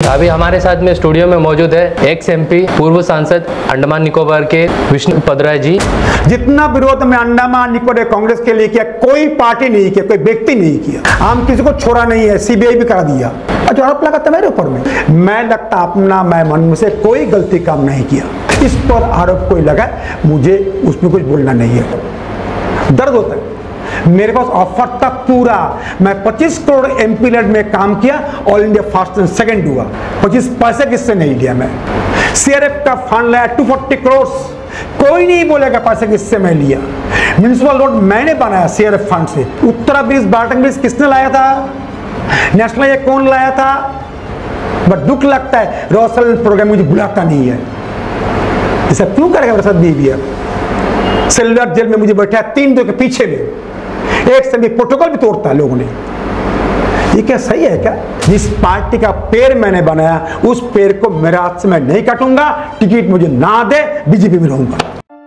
अभी हमारे साथ में स्टूडियो में मौजूद है एक्स एमपी पूर्व सांसद अंडमान निकोबार के विष्णु पदराय जी। जितना विरोध में अंडमान निकोबार कांग्रेस के लिए किया, कोई पार्टी नहीं किया, कोई व्यक्ति नहीं किया। हम किसी को छोड़ा नहीं है, सीबीआई भी करा दिया। जो आरोप लगाता मेरे ऊपर में, मैं लगता अपना मैं मन से कोई गलती काम नहीं किया। इस पर आरोप कोई लगा, मुझे उसमें कुछ बोलना नहीं है। दर्द होता है। मेरे पास ऑफर तक पूरा, मैं 25 करोड़ एमपी लेड में काम किया, all India first and second हुआ। 25 पैसे किससे नहीं लिया मैं। सीआरएफ का फंड लाया 240 करोड़, कोई नहीं बोलेगा पैसे किससे मैं लिया। म्युनिसिपल रोड मैंने बनाया सीआरएफ फंड से। उत्तरा ब्रिज, बाटन ब्रिज किसने लाया था, नेशनल हाईवे कौन लाया था। बट दुख लगता है रोशल प्रोग्राम मुझे बुलाता नहीं है। ऐसा क्यों करेगा मेरे साथ बीबीआर। सिल्वर जेल में मुझे बैठा 3 दिन के पीछे में, एक समय प्रोटोकॉल भी तोड़ता है लोगों ने। ये क्या सही है क्या। जिस पार्टी का पैर मैंने बनाया, उस पैर को मेरे हाथ से मैं नहीं काटूंगा। टिकट मुझे ना दे, बीजेपी में रहूंगा।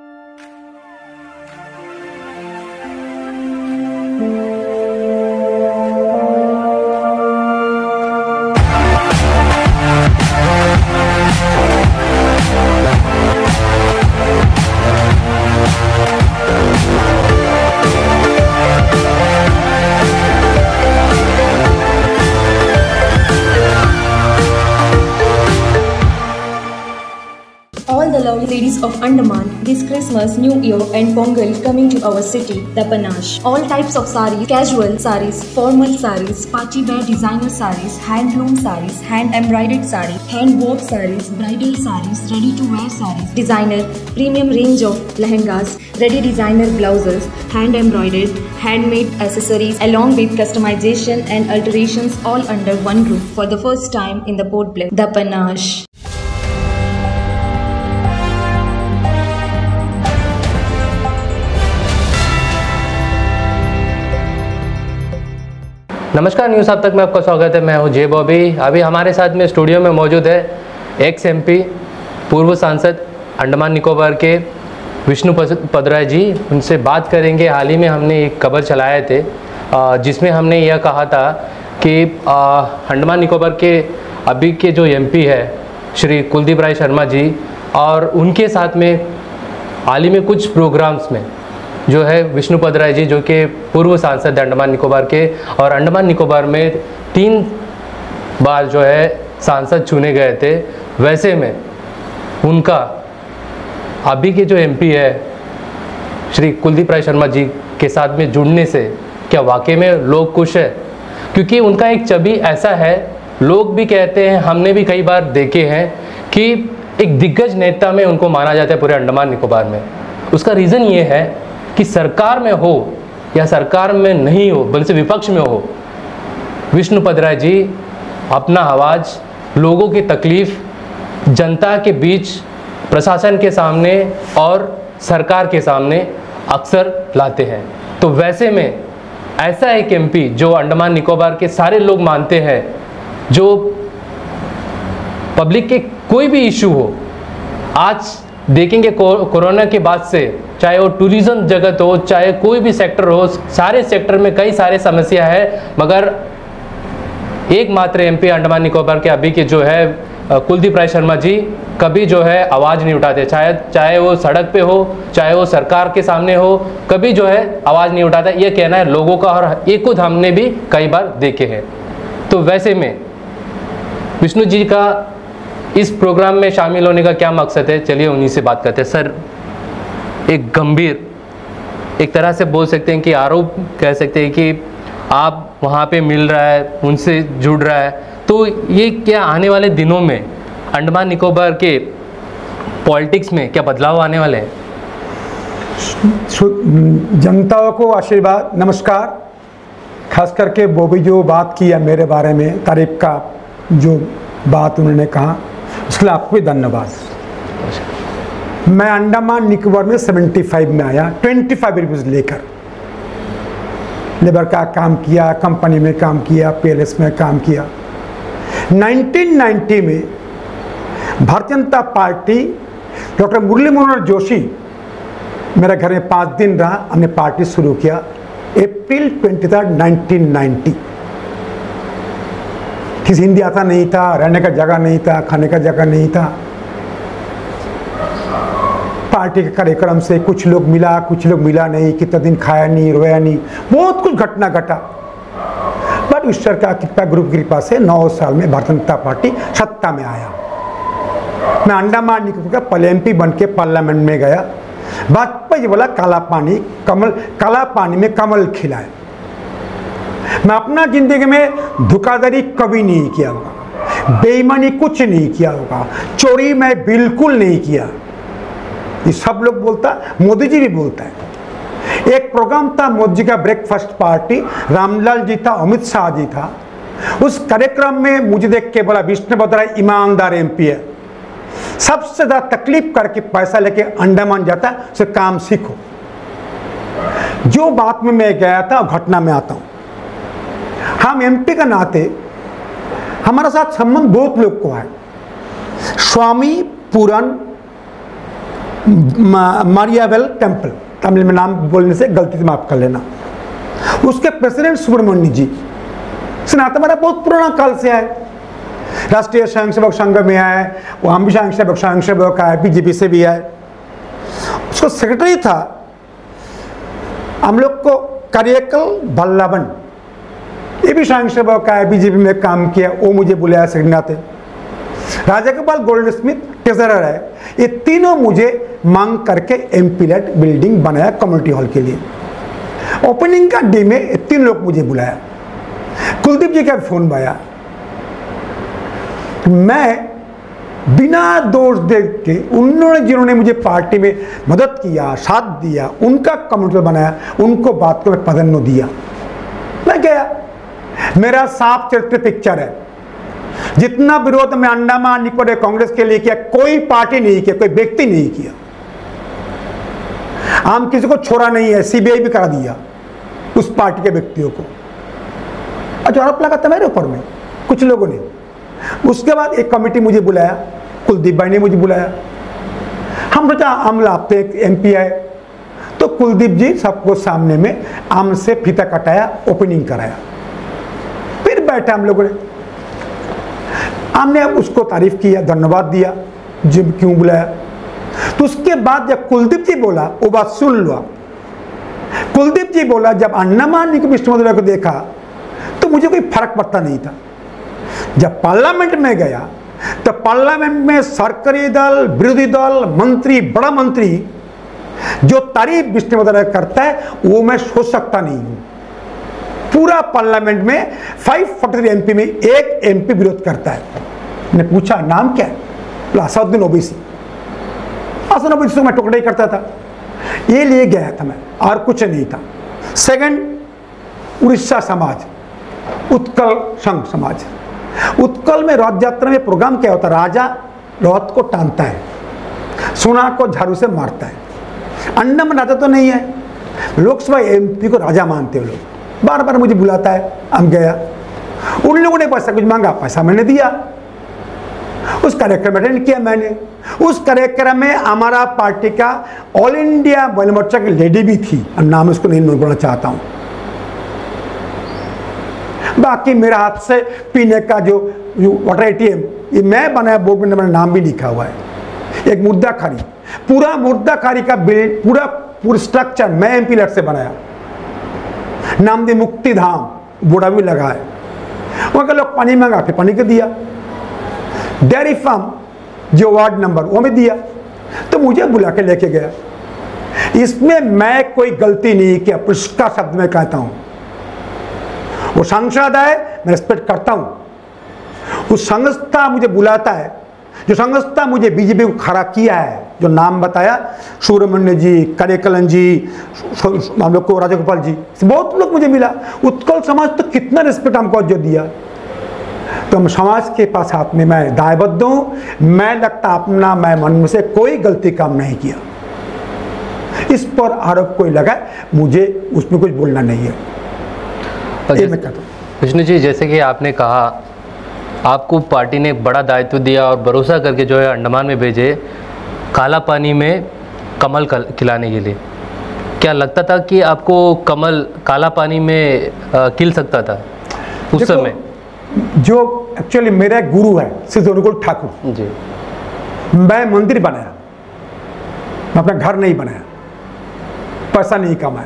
All the lovely ladies of Andaman, this Christmas, New Year and Pongal coming to our city, the Panache. All types of sarees, casual sarees, formal sarees, party wear designer sarees, handloom sarees, hand embroidered sarees, hand work sarees, bridal sarees, ready to wear sarees, designer, premium range of lehengas, ready designer blouses, hand embroidered, handmade accessories along with customization and alterations all under one roof for the first time in the Port Blair, the Panache. नमस्कार, news अब तक में आपका स्वागत है। मैं हूं जे बॉबी। अभी हमारे साथ में स्टूडियो में मौजूद है एक्स एमपी पूर्व सांसद अंडमान निकोबार के विष्णु पदराय जी। उनसे बात करेंगे। हाल ही में हमने एक खबर चलाए थे जिसमें हमने यह कहा था कि अंडमान निकोबार के अभी के जो एमपी है श्री कुलदीप राय शर्मा जी, और उनके साथ में हाल ही में कुछ प्रोग्राम्स में जो है विष्णु पदराय जी, जो कि पूर्व सांसद अंडमान निकोबार के, और अंडमान निकोबार में 3 बार जो है सांसद चुने गए थे, वैसे में उनका अभी के जो एमपी है श्री कुलदीप राय शर्मा जी के साथ में जुड़ने से क्या वाकई में लोग खुश है। क्योंकि उनका एक छवि ऐसा है, लोग भी कहते हैं, हमने भी कई बार देखे हैं कि एक दिग्गज नेता में उनको माना जाता है पूरे अंडमान निकोबार में। उसका रीज़न ये है कि सरकार में हो या सरकार में नहीं हो, बल्कि विपक्ष में हो, विष्णु पदराय जी अपना आवाज़, लोगों की तकलीफ जनता के बीच, प्रशासन के सामने और सरकार के सामने अक्सर लाते हैं। तो वैसे में ऐसा एक एमपी जो अंडमान निकोबार के सारे लोग मानते हैं, जो पब्लिक के कोई भी इशू हो, आज देखेंगे कोरोना के बाद से, चाहे वो टूरिज्म जगत हो, चाहे कोई भी सेक्टर हो, सारे सेक्टर में कई सारे समस्या है, मगर एकमात्र एमपी अंडमान निकोबार के अभी के जो है कुलदीप राय शर्मा जी कभी जो है आवाज़ नहीं उठाते। चाहे वो सड़क पे हो, चाहे वो सरकार के सामने हो, कभी जो है आवाज़ नहीं उठाता। ये कहना है लोगों का, और ये खुद हमने भी कई बार देखे हैं। तो वैसे में विष्णु जी का इस प्रोग्राम में शामिल होने का क्या मकसद है, चलिए उन्हीं से बात करते हैं। सर, एक गंभीर, एक तरह से बोल सकते हैं कि आरोप कह सकते हैं कि आप वहाँ पे मिल रहा है, उनसे जुड़ रहा है, तो ये क्या आने वाले दिनों में अंडमान निकोबार के पॉलिटिक्स में क्या बदलाव आने वाले हैं? जनताओं को आशीर्वाद, नमस्कार। खास करके बॉबी जो बात की है मेरे बारे में, तारीफ का जो बात उन्होंने कहा, उसके लिए आपको भी धन्यवाद। मैं अंडमान निकोबार में 75 में आया, 25 रुपीज़ लेकर लेबर का काम किया, कंपनी में काम किया, पीएलएस में काम किया। 1990 में भारतीय जनता पार्टी डॉक्टर मुरली मनोहर जोशी मेरे घर में 5 दिन रहा, हमने पार्टी शुरू किया अप्रैल 23, 1990। किसी हिंदी आता नहीं था, रहने का जगह नहीं था, खाने का जगह नहीं था। पार्टी के कार्यक्रम से कुछ लोग मिला, कुछ लोग मिला नहीं, कितना दिन खाया नहीं, रोया नहीं, बहुत कुछ घटना घटा। बट ईश्वर का कृपा, गुरु की कृपा से 9 साल में भारतीय जनता पार्टी सत्ता में आया। मैं अंडमान निकोबार का पहले बन के पार्लियामेंट में गया। वाजपेयी जी बोला काला पानी में कमल खिलाए। मैं अपना जिंदगी में धोखाधड़ी कभी नहीं किया होगा, बेईमानी कुछ नहीं किया होगा, चोरी मैं बिल्कुल नहीं किया। ये सब लोग बोलता, मोदी जी भी बोलता है। एक प्रोग्राम था मोदी जी का ब्रेकफास्ट पार्टी, रामलाल जी था, अमित शाह जी था। उस कार्यक्रम में मुझे देख के बोला विष्णु पदराई ईमानदार एमपी है, सबसे ज्यादा तकलीफ करके पैसा लेके अंडमान जाता है, उसे काम सीखो। जो बात में मैं गया था घटना में आता हूं। हम एमपी का नाते हमारा साथ संबंध बहुत लोग को है। स्वामी पूरन मारियावेल टेम्पल, तमिल में नाम बोलने से गलती से माफ कर लेना, उसके प्रेसिडेंट सुब्रमण्य जी से नाता हमारा बहुत पुराना काल से है। राष्ट्रीय स्वयंसेवक संघ में आए, वो हम भी स्वयंसेवक आए, बीजेपी से भी आए। उसको सेक्रेटरी था हम लोग को कार्यकल बल्लभन, ये भी स्वयंसेवक आए, बीजेपी में काम किया, वो मुझे बुलाया secretary. Raja Gopal Goldsmith treasurer है। ये तीनों मुझे मांग करके एमपीलेट बिल्डिंग बनाया कम्युनिटी हॉल के लिए। ओपनिंग का डे में 3 लोग मुझे बुलाया। कुलदीप जी का फोन आया। मैं बिना दोष देख के उन्होंने जिन्होंने मुझे पार्टी में मदद किया, साथ दिया, उनका कम्युनिटी बनाया, उनको बात को मैं प्राधान्य दिया। मैं गया, मेरा साफ चरित्र पिक्चर है। जितना विरोध में अंडमान निकोबार कांग्रेस के लिए किया, कोई पार्टी नहीं किया, कोई व्यक्ति नहीं किया। हम किसी को छोड़ा नहीं है, सीबीआई भी करा दिया उस पार्टी के व्यक्तियों को। अच्छा, आरोप लगाता मेरे ऊपर में कुछ लोगों ने। उसके बाद एक कमेटी मुझे बुलाया, कुलदीप भाई ने मुझे बुलाया। हम सोचा आम लापते एमपी आए, तो कुलदीप जी सबको सामने में आम से फीता कटाया, ओपनिंग कराया। फिर बैठा हम लोगों ने, हमने उसको तारीफ किया, धन्यवाद दिया, जब क्यों बुलाया। तो उसके बाद जब कुलदीप जी बोला, वो बात सुन लो। कुलदीप जी बोला जब अंडमान निकोबार विष्णु पदराई को देखा तो मुझे कोई फर्क पड़ता नहीं था। जब पार्लियामेंट में गया तो पार्लियामेंट में सरकारी दल, विरोधी दल, मंत्री, बड़ा मंत्री जो तारीफ विष्णु पदराई करता है वो मैं सोच सकता नहीं हूं। पूरा पार्लियामेंट में 543 एमपी में एक एमपी विरोध करता है। मैंने पूछा नाम क्या है? असादुद्दीन ओवैसी। असादुद्दीन ओवैसी को मैं टुकड़ा ही करता था, ये लिए गया था मैं, और कुछ नहीं था। सेकंड, उड़ीसा समाज, उत्कल संघ समाज। उत्कल में रथ यात्रा में प्रोग्राम क्या होता है? राजा रथ को टानता है, सोना को झाड़ू से मारता है। अंडमान राजा तो नहीं है, लोकसभा एमपी को राजा मानते हो लोग। बार बार मुझे बुलाता है, हम गया। उन लोगों ने पैसा कुछ मांगा, पैसा मैंने दिया। उस कार्यक्रम में अटेंड किया मैंने। उस कार्यक्रम में हमारा पार्टी का ऑल इंडिया महिला मोर्चा की लेडी भी थी, अब नाम उसको नहीं बोलना चाहता हूं। बाकी मेरा हाथ से पीने का जो वाटर एटीएम, ये मैं बनाया, बोर्ड में मेरा नाम भी लिखा हुआ है। एक मुर्दा खारी, पूरा मुर्दा खारी का बिल्ड, पूरा स्ट्रक्चर मैं एमपी लट से बनाया। नाम दे मुक्ति धाम, बोर्ड भी लगा है। वहां के लोग पानी मांगा, फिर पानी को दिया। डेयरी फार्म जो वार्ड नंबर, वो में दिया। तो मुझे बुला के लेके गया। इसमें मैं कोई गलती नहीं किया, पुष्का शब्द में कहता हूं। वो सांसद है, मैं रिस्पेक्ट करता हूं। उस संस्था मुझे बुलाता है, जो संस्था मुझे बीजेपी को खड़ा किया है, जो नाम बताया, सुब्रमण्य जी, कार्यकलन जी, हम लोग को राजा गोपाल जी, बहुत लोग मुझे मिला। उत्कल समाज तो कितना रिस्पेक्ट हमको जो दिया। तो हम समाज के पास हाथ में मैं दायबद्ध हूं। मैं लगता अपना मैं मन में से कोई गलती काम नहीं किया। इस पर आरोप कोई लगा, मुझे उसमें कुछ बोलना नहीं है। विष्णु जी, जैसे कि आपने कहा आपको पार्टी ने एक बड़ा दायित्व दिया और भरोसा करके जो है अंडमान में भेजे काला पानी में कमल खिलाने के लिए। क्या लगता था कि आपको कमल काला पानी में खिल सकता था उस समय? जो एक्चुअली मेरा एक गुरु है श्री अनुकूल ठाकुर जी, मैं मंदिर बनाया, मैं अपना घर नहीं बनाया, पैसा नहीं कमाया।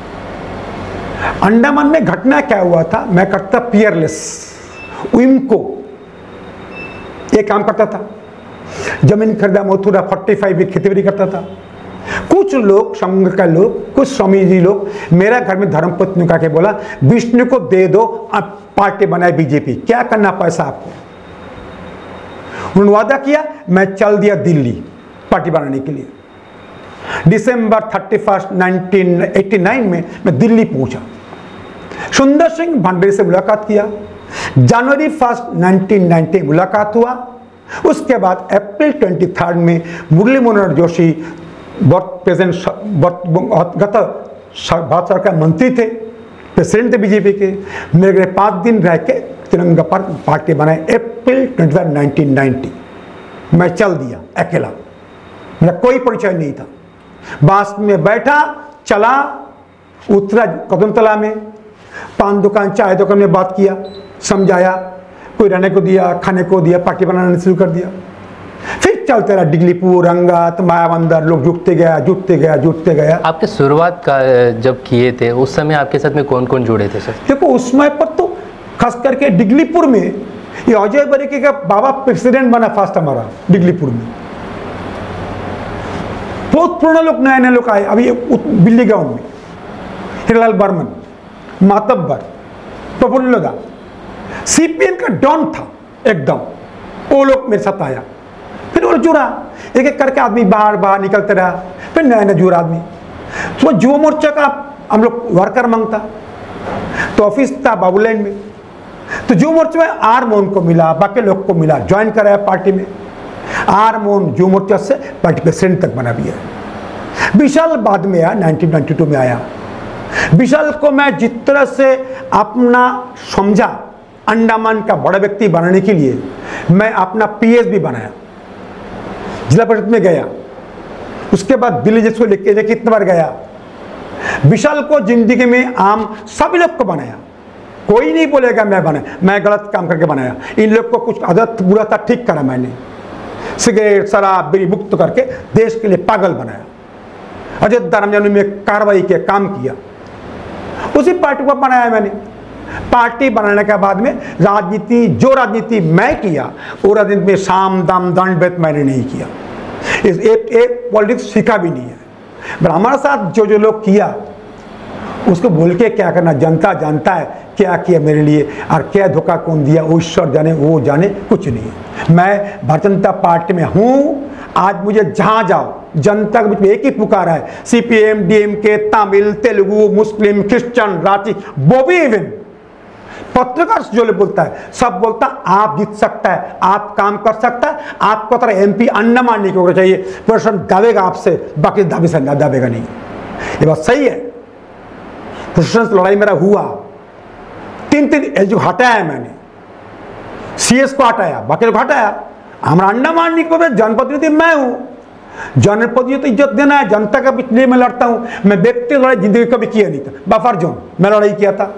अंडमान में घटना क्या हुआ था, मैं करता पियरलेस विमको ये काम करता था, जमीन खरीदा मथुरा 45 भी खेती करता था। कुछ लोग संघ का लोग, कुछ स्वामी जी लोग मेरा घर में धर्मपत्नी का के बोला विष्णु को दे दो, अब पार्टी बनाए बीजेपी, क्या करना पैसा आपको। उन्होंने वादा किया, मैं चल दिया दिल्ली पार्टी बनाने के लिए। दिसंबर 31 1989 में मैं दिल्ली पहुंचा, सुंदर सिंह भंडारी से मुलाकात किया। जनवरी 1 1990 मुलाकात हुआ। उसके बाद अप्रैल 23 में मुरली मनोहर जोशी प्रेजेंट गत भारत सरकार मंत्री थे, प्रेसिडेंट थे बीजेपी के। मेरे 5 दिन रह के तिरंगा पर पार्टी बनाए अप्रैल 23 1990। मैं चल दिया अकेला, मेरा कोई परिचय नहीं था। बस में बैठा, चला, उतरा कदमतला में, पान दुकान चाय दुकान में बात किया, समझाया, कोई रहने को दिया, खाने को दिया, पार्टी बनाना शुरू कर दिया। फिर चलते रहा डिगलीपुर, रंगत, मायाबंदर, लोग जुटते गया। आपके शुरुआत का जब किए थे उस समय आपके साथ में कौन कौन जुड़े थे सर? देखो उस समय पर तो खास करके डिगलीपुर में ये अजय बरेके का बाबा प्रेसिडेंट बना फर्स्ट हमारा डिगलीपुर में। बहुत पुराने लोग, नए नए लोग आए। अभी बिल्ली गांव में हिरलाल बर्मन, मातब्बर, प्रफुल्लदा, सीपीएम का डॉन था एकदम, वो लोग मेरे साथ आया। फिर वो जुड़ा, एक एक करके आदमी बाहर निकलते रहा। फिर नया नया जुड़ा आदमी। तो युवा मोर्चा का हम लोग वर्कर मांगता, तो ऑफिस था बाबूलैंड में, तो युवा मोर्चा में आर मोहन को मिला, बाकी लोग को मिला, ज्वाइन कराया पार्टी में। आर मोहन युवा मोर्चा से पार्टी प्रेसिडेंट तक बना भी है। विशाल बाद में आया, 1992 में आया। विशाल को मैं जिस तरह से अपना समझा अंडमान का बड़ा व्यक्ति बनाने के लिए, मैं अपना पीएस भी बनाया, जिला परिषद में गया। उसके बाद दिल्ली जिसको लेके कितने बार गया। विशाल को जिंदगी में आम सभी लोग को बनाया, कोई नहीं बोलेगा मैं बनाया, मैं गलत काम करके बनाया। इन लोग को कुछ आदत बुरा था, ठीक करा मैंने, सिगरेट शराब बीड़ी मुक्त करके देश के लिए पागल बनाया। अयोध्या राम जन्मभूमि में कार्रवाई किया, काम किया, उसी पार्टी को बनाया मैंने। पार्टी बनाने के बाद में राजनीति, जो राजनीति मैं किया वो राजनीति में साम दाम दंड भेद मैंने नहीं किया। एक पॉलिटिक्स सीखा भी नहीं है। पर हमारे साथ जो जो लोग किया उसको बोल के क्या करना, जनता जानता है क्या किया मेरे लिए, और क्या धोखा कौन दिया वो ईश्वर जाने, वो जाने, कुछ नहीं। मैं भारतीय जनता पार्टी में हूँ। आज मुझे जहाँ जाओ जनता के बीच में एक ही पुकार है, CPM, DMK, Tamil, Telugu, Muslim, Christian, Ranchi, बॉबी इवन पत्रकार जो बोलता है, सब बोलता आप जीत सकता है, आप काम कर सकता है, आपको तरह एमपी अंडमान नहीं होना चाहिए। प्रशासन दावेगा आपसे, बाकी दावे से दावेगा नहीं। ये बात सही है। प्रशासन लड़ाई मेरा हुआ, 3 एलजी हटाया मैंने, सीएस को हटाया, बाकी लोग हटाया। हमारा अंडमान निकोबार जनप्रतिनिधि मैं हूं। जनप्रतिनिधि तो इज्जत देना है, जनता का बीच में लड़ता हूं। मैं व्यक्तिगत लड़ाई जिंदगी कभी किया नहीं था। बफर जोन मैं लड़ाई किया था,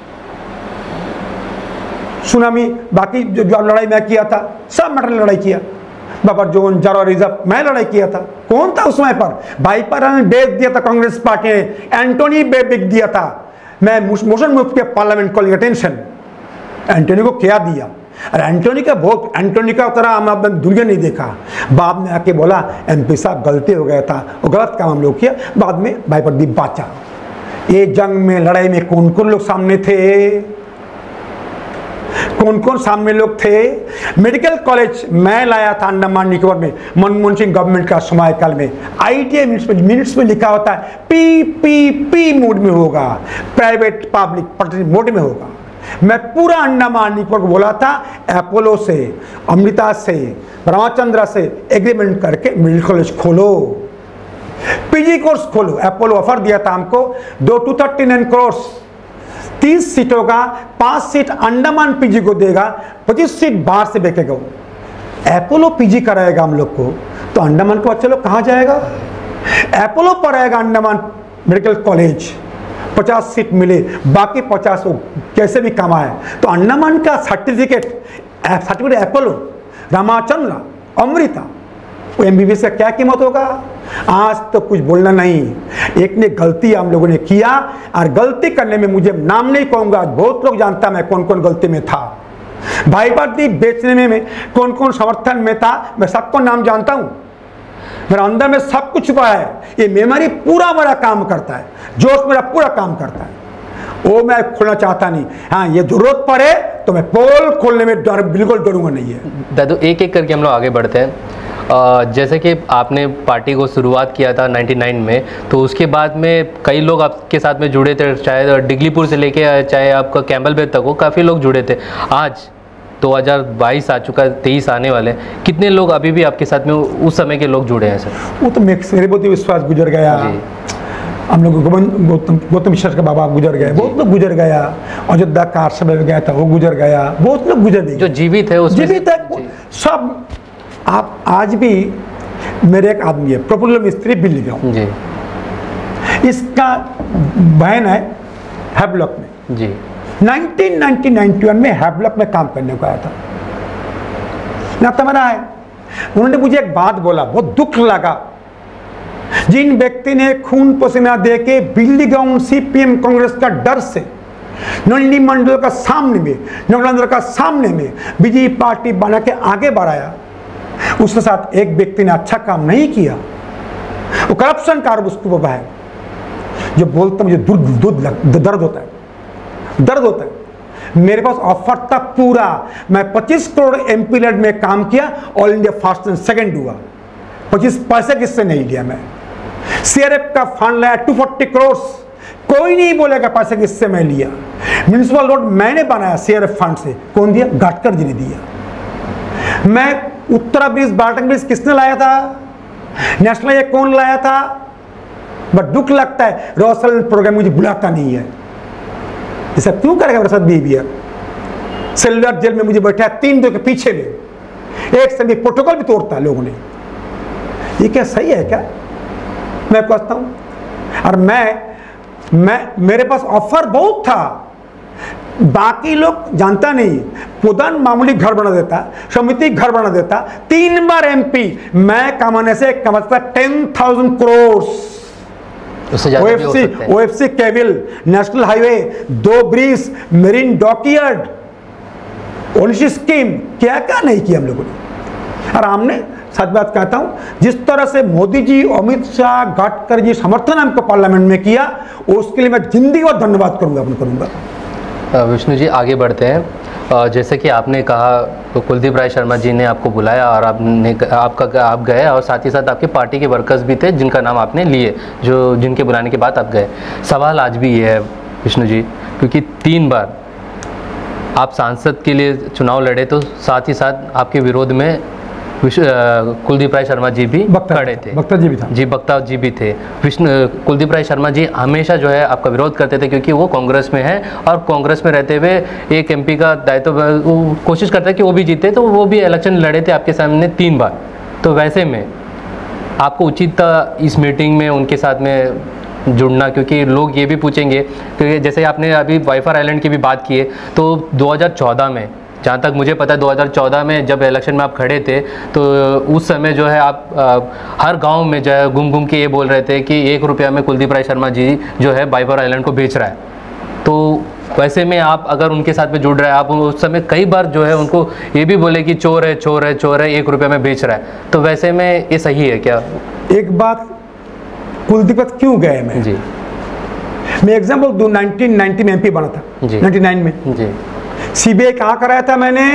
सुनामी, बाकी जो लड़ाई मैं किया था, सब मैटर लड़ाई किया। बफर जोन, जारा रिजर्व मैं लड़ाई किया था। कौन था उस समय पर? भाई पर बेच दिया था कांग्रेस पार्टी ने, एंटोनी बिक दिया था। मैं मोशन मूव किया पार्लियामेंट कॉलिंग अटेंशन, एंटोनी को क्या दिया। अरे एंटोनी का बहुत, एंटोनी का तरह हम दुनिया नहीं देखा। बाद में आके बोला एमपी साहब गलती हो गया था, वो गलत काम हम लोग किया। बाद में भाई प्रदीप बाचा। ये जंग में, लड़ाई में कौन कौन लोग सामने थे, कौन कौन सामने लोग थे? मेडिकल कॉलेज मैं लाया था अंडमान निकोबार में, मनमोहन सिंह गवर्नमेंट का समय काल में। आईटीआई मिनट्स में लिखा होता है पीपीपी मोड में होगा, प्राइवेट पब्लिक पार्टनरशिप मोड में होगा। मैं पूरा अंडमान निकोबार को बोला था अपोलो से, अमृता से, ब्रह्मचंद्र से एग्रीमेंट करके मेडिकल कॉलेज खोलो, पीजी कोर्स खोलो। अपोलो ऑफर दिया था हमको 239 करोड़, 30 सीटों का 5 सीट अंडमान पीजी को देगा, 25 सीट बाहर से बेचेगा। अपोलो पीजी कराएगा हम लोग को, तो अंडमान को बच्चे लोग कहाँ जाएगा? अपोलो पर आएगा अंडमान मेडिकल कॉलेज, 50 सीट मिले, बाकी 50 वो कैसे भी कमाए। तो अंडमान का सर्टिफिकेट एप्पल, रामाचंद्र, अमृता, वो MBBS का क्या कीमत होगा? आज तो कुछ बोलना नहीं। एक ने गलती हम लोगों ने किया, और गलती करने में मुझे नाम नहीं कहूंगा, बहुत लोग जानता मैं कौन कौन गलती में था। भाई वर्दी बेचने में कौन कौन समर्थन में था, मैं सबको नाम जानता हूं। मेरा अंदर में सब कुछ छुपा है। ये मेमोरी पूरा मेरा काम करता है, जोश मेरा पूरा काम करता है, वो मैं खोलना चाहता नहीं। हाँ, ये जरूरत पड़े तो मैं पोल खोलने में बिल्कुल डरूंगा नहीं है। दादू, एक एक करके हम लोग आगे बढ़ते हैं। जैसे कि आपने पार्टी को शुरुआत किया था 99 में, तो उसके बाद में कई लोग आपके साथ में जुड़े थे, चाहे डिगलीपुर से लेके चाहे आपका कैम्बल बेद तक हो, काफ़ी लोग जुड़े थे। आज 2022 आ चुका है, 23 आने वाले, कितने लोग अभी भी आपके साथ में उस समय के लोग जुड़े हैं सर? वो तो मेरे बहुत ही विश्वास गुजर गया। हम लोग गौतम मिश्र का बाबा गुजर गए, बहुत लोग गुजर गया। अयोध्या का समय में गया था, वो गुजर गया, बहुत लोग गुजर गए। जो जीवित है उसमें जीवित है सब। आप आज भी मेरे एक आदमी है प्रफुल्ल मिस्त्री बिल्लीगांव जी, इसका बहन है हैवलॉक में जी। 1991 में हैवलॉक में काम करने को आया था ना, तुम्हारा है। उन्होंने मुझे एक बात बोला, बहुत दुख लगा। जिन व्यक्ति ने खून पसीना दे के बिल्लीगांव CPM कांग्रेस का डर से नंदी मंडल का सामने में, नगलंदर का सामने में बीजेपी पार्टी बना के आगे बढ़ाया, उसके साथ एक व्यक्ति ने अच्छा काम नहीं किया। वो करप्शन का आरोप उसके ऊपर है। जो बोलता मुझे दर्द होता है, दर्द होता है। मेरे पास ऑफर था पूरा, मैं 25 करोड़ MP लेड में काम किया, all India first and second हुआ। 25 पैसे किससे नहीं लिया मैं। CRF का फंड लाया 240 करोड़, कोई नहीं बोलेगा पैसे किससे मैं लिया। म्युनिसिपल रोड मैंने बनाया CRF फंड से, कौन दिया? गडकर जी ने दिया। मैं उत्तरा ब्रिज, बाल्टन ब्रिज किसने लाया था? नेशनल हाईवे कौन लाया था? बट दुख लगता है रोशल प्रोग्राम मुझे बुलाता नहीं है। ऐसा क्यों करेगा मेरे साथ बिहेवियर? सेलुलर जेल में मुझे बैठा 3 दिन के पीछे में, एक समय प्रोटोकॉल भी तोड़ता है लोगों ने। ये क्या सही है क्या? मैं कहता हूं। और मेरे पास ऑफर बहुत था, बाकी लोग जानता नहीं। प्रधान मामूली घर बना देता, समिति घर बना देता, 3 बार MP मैं कमाने से कमाता 10,000 crore. OFC cable, national highway, 2 bridge, marine dockyard, policy scheme, क्या क्या नहीं किया हम लोगों ने। और हमने सच बात कहता हूं, जिस तरह से मोदी जी, अमित शाह, गडकरी जी समर्थन हमको पार्लियामेंट में किया, उसके लिए मैं जिंदगी भर धन्यवाद करूंगा। विष्णु जी, आगे बढ़ते हैं। जैसे कि आपने कहा, तो कुलदीप राय शर्मा जी ने आपको बुलाया और आप गए, और साथ ही साथ आपके पार्टी के वर्कर्स भी थे जिनका नाम आपने लिए, जिनके बुलाने के बाद आप गए। सवाल आज भी ये है विष्णु जी, क्योंकि 3 बार आप सांसद के लिए चुनाव लड़े, तो साथ ही साथ आपके विरोध में कुलदीप राय शर्मा जी भी खड़े थे, बख्तर जी भी था जी, बख्तर जी भी थे। कुलदीप राय शर्मा जी हमेशा जो है आपका विरोध करते थे, क्योंकि वो कांग्रेस में है, और कांग्रेस में रहते हुए एक MP का दायित्व वो कोशिश करता है कि वो भी जीते, तो वो भी इलेक्शन लड़े थे आपके सामने 3 बार। तो वैसे में आपको उचित था इस मीटिंग में उनके साथ में जुड़ना, क्योंकि लोग ये भी पूछेंगे, क्योंकि जैसे आपने अभी वाइफर आइलैंड की भी बात की है, तो 2014 में, जहाँ तक मुझे पता है 2014 में जब इलेक्शन में आप खड़े थे, तो उस समय जो है आप हर गांव में जो है घूम के ये बोल रहे थे कि 1 रुपया में कुलदीप राय शर्मा जी जो है वाइफर आइलैंड को बेच रहा है। तो वैसे में आप अगर उनके साथ में जुड़ रहे हैं, आप उस समय कई बार जो है उनको ये भी बोले कि चोर है, 1 रुपया में बेच रहा है, तो वैसे में ये सही है क्या? एक बात, कुलदीप क्यों गए मैं जी, मैं एग्जाम्पल दूं, 1990 में MP बना था जी, 99 में जी। CBI कहाँ कराया था मैंने?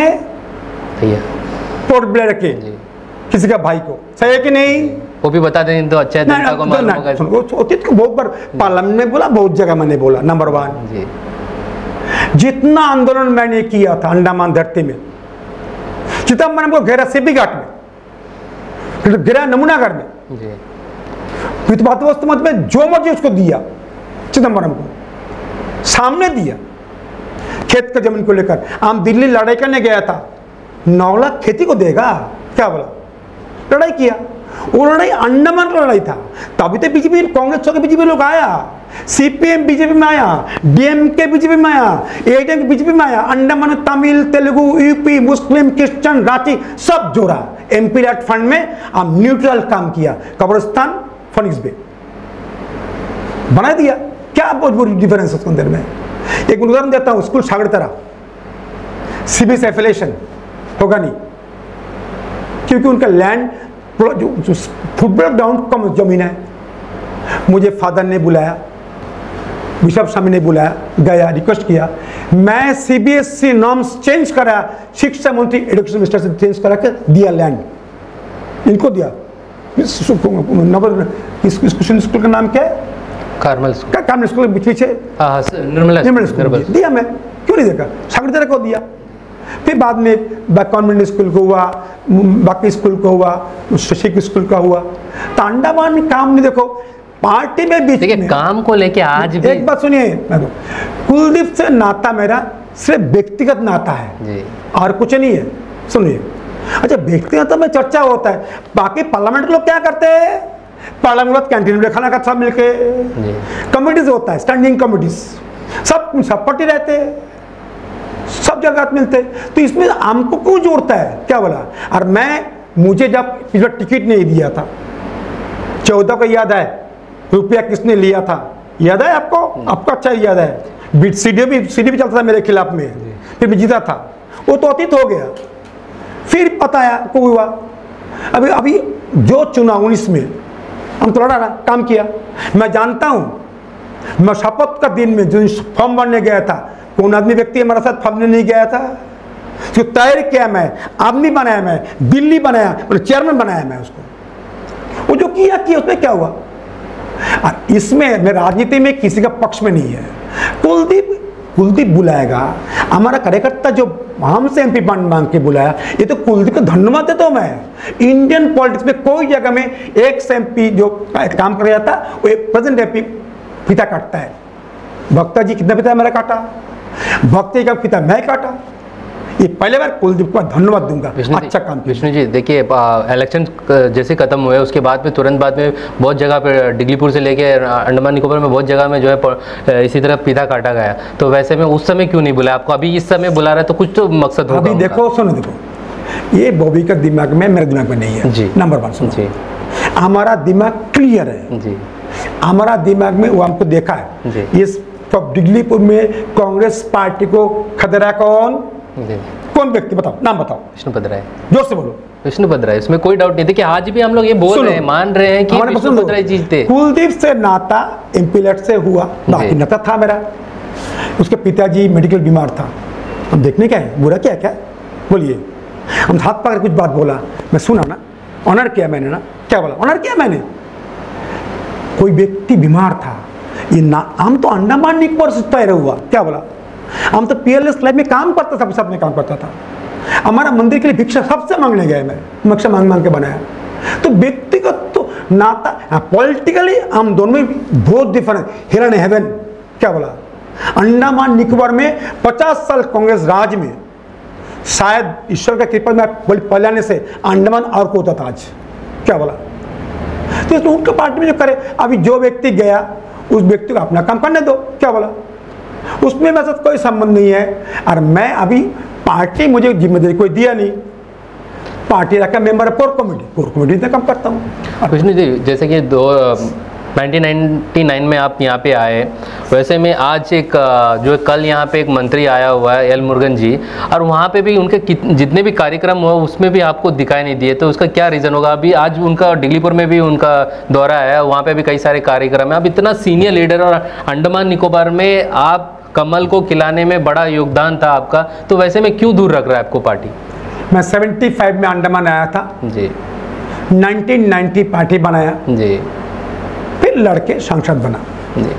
पोर्ट ब्लेयर के किसी का भाई को, सही है कि नहीं? वो भी बता दें तो अच्छा है, जनता को मालूम होगा। बहुत बार पार्लियामेंट में बोला, बहुत जगह मैंने बोला। नंबर 1 जी, जितना आंदोलन मैंने किया था अंडमान धरती में, चिदम्बरम को घेरा CP घाट में, घेरा नमूनागढ़ में जी, मत में जो मर्जी उसको दिया, चिदम्बरम को सामने दिया, खेत का जमीन को लेकर। हम दिल्ली लड़ाई करने गया था, 9 लाख खेती को देगा क्या बोला, लड़ाई किया। वो लड़ाई अंडमान का लड़ाई था, तभी तो बीजेपी, कांग्रेस छोड़ के बीजेपी लोग आया। सीपीएम बीजेपी में आया, डीएमके बीजेपी में आया, एडीएम बीजेपी में आया, Andaman Tamil Telugu UP Muslim Christian Ranchi सब जोड़ा। एमपी लैट फंड में हम न्यूट्रल काम किया, कब्रिस्तान फनिक्स बे बना दिया। क्या बहुत डिफरेंस उसके अंदर में। एक उदाहरण देता हूं, स्कूल सागरतरा सीबीएसई एफिलिएशन होगा नहीं, क्योंकि उनका लैंड फुटबॉल ग्राउंड कम जमीन है। मुझे फादर ने बुलाया, बिशप स्वामी ने बुलाया, गया रिक्वेस्ट किया, मैं सीबीएसई नॉर्म्स चेंज करा, शिक्षा मंत्री एजुकेशन मिनिस्टर से चेंज करा के दिया लैंड, इनको दिया। स्कूल का नाम क्या है? कार्मल स्कूल के पीछे निर्मला स्कूल दिया, मैं क्यों नहीं देखा, सागरतरा को दिया। फिर बाद में कॉन्वेंट स्कूल को हुआ, बाकी स्कूल को हुआ, शशिक स्कूल का हुआ। तो अंडमान में काम नहीं, देखो पार्टी में बीच में काम को लेके आज भी एक बात सुनिए, कुलदीप से नाता मेरा सिर्फ व्यक्तिगत नाता है जी, और कुछ नहीं है। सुनिए, अच्छा व्यक्तिगत में चर्चा होता है, बाकी पार्लियामेंट लोग क्या करते हैं, पार्लियामेंट कैंटीन में खाना खाता सब मिलके, कमिटीज होता है, स्टैंडिंग कमिटीज, सब पार्टी रहते हैं, सब जगह मिलते। तो इसमें हमको क्यों जोड़ता है, क्या बोला। और मुझे जब टिकट नहीं दिया था 14 को, याद है रुपया किसने लिया था, याद है आपको? आपको अच्छा याद है। सीडी भी चलता था मेरे खिलाफ में, फिर मैं जीता था, वो तो अतीत हो गया। फिर पता है को हुआ, अभी जो चुनाव 19 में हम तो लड़ा ना, काम किया। मैं जानता हूं, मैं शपथ का दिन में जो फॉर्म भरने गया था, कौन आदमी व्यक्ति हमारे साथ फॉर्म नहीं गया था, जो तैयार किया मैं, आदमी बनाया मैं, दिल्ली बनाया, मतलब चेयरमैन बनाया मैं उसको। वो जो किया उसमें क्या हुआ। और इसमें मैं राजनीति में किसी का पक्ष में नहीं है। कुलदीप बुलाएगा, हमारा कार्यकर्ता जो हमसे एमपी मांग के बुलाया, ये तो कुलदीप को धन्यवाद देता हूं मैं। इंडियन पॉलिटिक्स में कोई जगह में एक एमपी जो काम कर रहा था, वो एक प्रेजेंट एमपी पिता काटता है। भक्ता जी कितना पिता मेरा काटा, भक्ति का पिता मैं काटा। ये पहले बार कुलदीप को धन्यवाद दूंगा, अच्छा काम किया। विष्णु जी देखिए, इलेक्शन जैसे खत्म हुए उसके बाद में तुरंत बाद में बहुत जगह पे डिगलीपुर से लेके अंडमान निकोबार में बहुत जगह में जो है इसी तरह पिता काटा गया। तो वैसे में उस समय क्यों नहीं बुलाया आपको, अभी इस समय बुला रहा है तो कुछ तो मकसद होगा। अभी देखो, सुनो, देखो ये बॉबी का दिमाग में, मेरे दिमाग में नहीं है जी। नंबर 1 सुनो जी, हमारा दिमाग क्लियर है जी, हमारा दिमाग में वो हमको देखा है जी। इस डिगलीपुर में कांग्रेस पार्टी को खतरा कौन व्यक्ति, बताओ नाम बताओ। विष्णुपद राय, जोर से बोलो। विष्णुपद राय, इसमें कोई डाउट नहीं। देखिए आज भी हम लोग ये बोल रहे हैं, मान रहे हैं कि विष्णुपद राय जीतते। कुलदीप से नाता एमपी लेट से हुआ, बाकी नाता था मेरा। उसके पिताजी मेडिकल बीमार था, हम देखने क्या है, बुरा क्या है, क्या बोलिए। हम हाथ पकड़ कुछ बात बोला, मैं सुना ना, ऑनर किया मैंने ना, क्या बोला, ऑनर किया मैंने। कोई व्यक्ति बीमार था, ये ना, हम तो अंडमान निकोबार से तैयार हुआ, क्या बोला। हम तो पीएलएस लाइफ में काम करता था, सब में काम करता था। हमारा मंदिर के लिए भिक्षा सबसे मांगने गए, मैं भिक्षा मांग के बनाया। तो व्यक्तिगत तो नाता, पॉलिटिकली हम दोनों में बहुत डिफरेंस। हिरन हेवन, क्या बोला। अंडमान निकोबार में 50 साल कांग्रेस राज में, शायद ईश्वर का कृपा में पलाने से अंडमान और को होता था आज, क्या बोला। तो इसमें उनका पार्टी में जो करे, अभी जो व्यक्ति गया उस व्यक्ति को अपना काम करने दो, क्या बोला। उसमें मेरे साथ कोई संबंध नहीं है। और मैं अभी पार्टी मुझे जिम्मेदारी कोई दिया नहीं, पार्टी रखा मेंबर कोर कमेटी में काम करता हूँ। विष्णु जी जैसे कि 1999 में आप यहाँ पे आए, वैसे में आज एक जो कल यहाँ पे एक मंत्री आया हुआ है एल मुरुगन जी, और वहाँ पे भी उनके जितने भी कार्यक्रम हुआ उसमें भी आपको दिखाई नहीं दिए, तो उसका क्या रीज़न होगा। अभी आज उनका डिगलीपुर में भी उनका दौरा है, वहाँ पे भी कई सारे कार्यक्रम है। अब इतना सीनियर लीडर और अंडमान निकोबार में आप कमल को खिलाने में बड़ा योगदान था आपका, तो वैसे में क्यों दूर रख रहा है आपको पार्टी। मैं 75 में अंडमान आया था जी, 1990 पार्टी बनाया जी, फिर लड़के सांसद बना जी,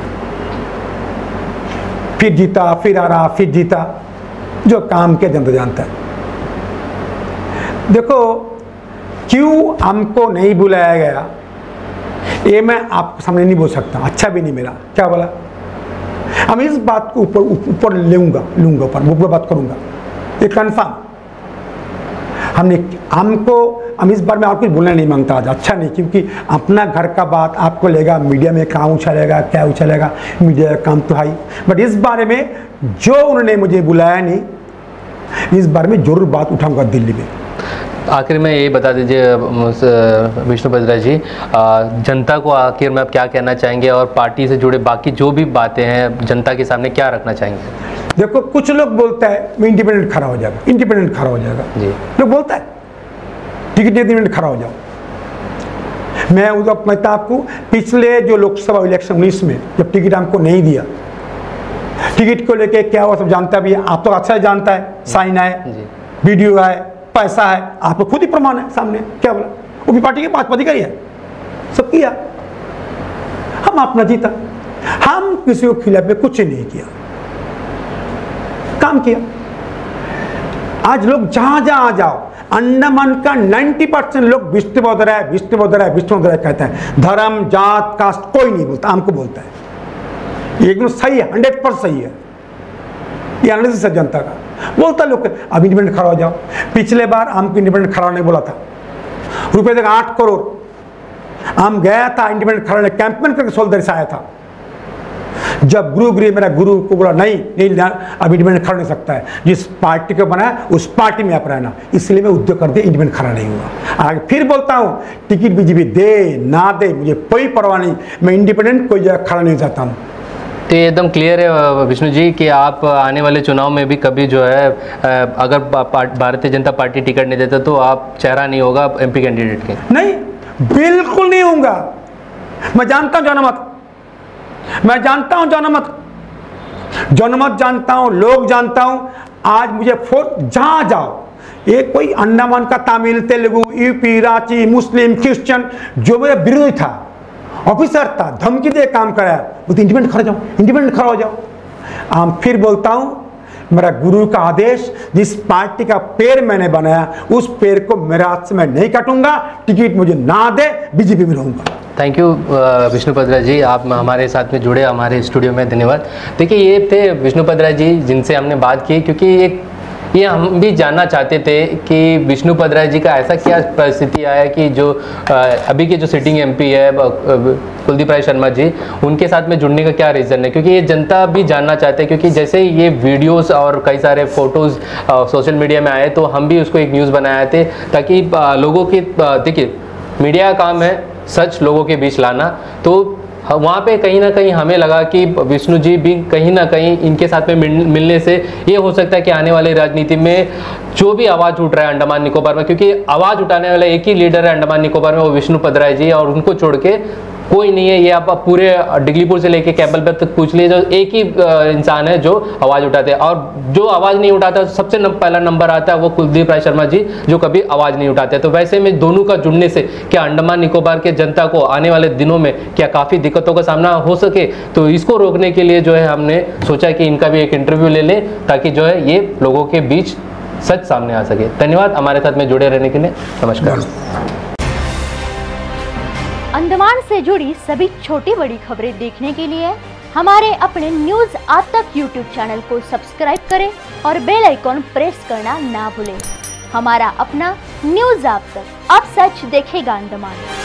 फिर जीता, फिर आ रहा, फिर जीता। जो काम के जनता जानता है। देखो क्यों हमको नहीं बुलाया गया, ये मैं आपके सामने नहीं बोल सकता, अच्छा भी नहीं मेरा, क्या बोला। हम इस बात को ऊपर लूंगा ऊपर बात करूंगा, ये कंफर्म। हम इस बार में और कुछ बोलना नहीं मांगता आज, अच्छा नहीं, क्योंकि अपना घर का बात आपको लेगा मीडिया में कहाँ उछलेगा क्या उछलेगा, मीडिया का काम तो है। बट इस बारे में जो उन्होंने मुझे बुलाया नहीं, इस बारे में जरूर बात उठाऊंगा दिल्ली में। आखिर में ये बता दीजिए विष्णु पदराय जी, जनता को आखिर में आप क्या कहना चाहेंगे और पार्टी से जुड़े बाकी जो भी बातें हैं जनता के सामने क्या रखना चाहेंगे? देखो, कुछ लोग बोलता है मैं इंडिपेंडेंट खड़ा हो जाएगा, इंडिपेंडेंट खड़ा हो जाएगा जी, लोग बोलता है टिकट इंडिपेंडेंट खड़ा हो जाओ। मैं उधर कहता आपको, पिछले जो लोकसभा इलेक्शन 19 में जब टिकट हमको नहीं दिया, टिकट को लेके क्या हुआ सब जानता भी है, आप तो अच्छा जानता है, साइन है, वीडियो है, पैसा है, आपको खुद ही प्रमाण है सामने, क्या बोला, वो भी पार्टी के पांच पदाधिकारी है, सब किया, हम अपना जीता, हम किसी को खिलाफ में कुछ नहीं किया, काम किया। आज लोग जहां जहां जाओ, अंडमान का 90% लोग विष्णुपदराय विष्णुपदराय विष्णुपदराय कहते हैं, धर्म जात कास्ट कोई नहीं बोलता, हमको बोलता है, एकदम सही है, 100% सही है, ये एनालिसिस है जनता का। बोलता लोग अब इंडिपेंडेंट खड़ा हो जाओ, पिछले बार हमको इंडिपेंडेंट खड़ा नहीं बोला था, रुपए देगा 8 करोड़, हम गया था इंडिपेंडेंट खड़ा ने कैंपेन करके सोलदरी से आया था, जब गुरुगिरी मेरा गुरु को बोला नहीं अब इंडिपेंडेंट खड़ा नहीं सकता है, जिस पार्टी को बनाया उस पार्टी में आप रहना, इसलिए मैं उद्योग कर दिया, इंडिपेंडेंट खड़ा नहीं हुआ। आगे फिर बोलता हूँ टिकट बीजेपी दे ना दे मुझे कोई परवाह नहीं, मैं इंडिपेंडेंट कोई जगह खड़ा नहीं जाता हूँ। तो ये एकदम क्लियर है विष्णु जी कि आप आने वाले चुनाव में भी कभी जो है अगर भारतीय जनता पार्टी टिकट नहीं देता तो आप चेहरा नहीं होगा MP कैंडिडेट के? नहीं, बिल्कुल नहीं होगा। मैं जानता हूँ जनमत, मैं जानता हूँ जनमत, जनमत जानता हूँ, लोग जानता हूँ। आज मुझे जहाँ जाओ, ये कोई अंडमान का Tamil, Telugu, UP, Ranchi, Muslim, Christian जो मेरा विरोधी था, ऑफिसर था, धमकी दे काम कराया, वो तो इंडिपेंडेंट खड़ा जाओ, इंडिपेंडेंट खड़ा हो जाओ। फिर बोलता हूँ मेरा गुरु का आदेश, जिस पार्टी का पेड़ मैंने बनाया उस पेड़ को मेरे हाथ से मैं नहीं काटूंगा, टिकट मुझे ना दे, बीजेपी में रहूंगा। थैंक यू विष्णु पदराय जी, आप हमारे साथ में जुड़े हमारे स्टूडियो में, धन्यवाद। देखिए ये थे विष्णु पदराय जी जिनसे हमने बात की, क्योंकि ये हम भी जानना चाहते थे कि विष्णु पदराय जी का ऐसा क्या परिस्थिति आया कि जो अभी के जो सिटिंग MP है कुलदीप राय शर्मा जी, उनके साथ में जुड़ने का क्या रीज़न है, क्योंकि ये जनता भी जानना चाहते हैं। क्योंकि जैसे ये वीडियोस और कई सारे फोटोज़ सोशल मीडिया में आए तो हम भी उसको एक न्यूज़ बनाए थे ताकि लोगों की, देखिए मीडिया का काम है सच लोगों के बीच लाना, तो वहाँ पे कहीं ना कहीं हमें लगा कि विष्णु जी भी कहीं ना कहीं इनके साथ में मिलने से ये हो सकता है कि आने वाली राजनीति में जो भी आवाज़ उठ रहा है अंडमान निकोबार में, क्योंकि आवाज़ उठाने वाला एक ही लीडर है अंडमान निकोबार में, वो विष्णु पदराय जी, और उनको छोड़ के कोई नहीं है। ये आप पूरे डिगलीपुर से लेके कैबल पर तक पूछ लीजिए, जो एक ही इंसान है जो आवाज़ उठाते हैं, और जो आवाज़ नहीं उठाता सबसे पहला नंबर आता है वो कुलदीप राय शर्मा जी, जो कभी आवाज़ नहीं उठाते। तो वैसे में दोनों का जुड़ने से क्या अंडमान निकोबार के जनता को आने वाले दिनों में क्या काफ़ी दिक्कतों का सामना हो सके, तो इसको रोकने के लिए जो है हमने सोचा कि इनका भी एक इंटरव्यू ले लें ताकि जो है ये लोगों के बीच सच सामने आ सके। धन्यवाद हमारे साथ में जुड़े रहने के लिए, नमस्कार। अंडमान से जुड़ी सभी छोटी बड़ी खबरें देखने के लिए हमारे अपने न्यूज आज तक यूट्यूब चैनल को सब्सक्राइब करें और बेल आइकॉन प्रेस करना ना भूलें। हमारा अपना न्यूज आज तक, अब सच देखेगा अंडमान।